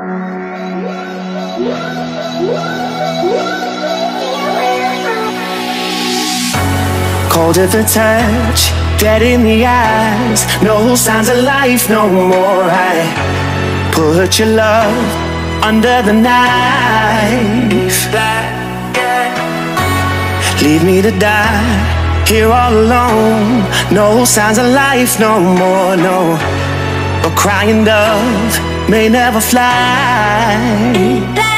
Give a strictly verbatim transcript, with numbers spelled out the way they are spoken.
Cold at the touch, dead in the eyes, no signs of life no more. I put your love under the knife. Leave me to die here all alone. No signs of life no more, no. A crying dove may never fly.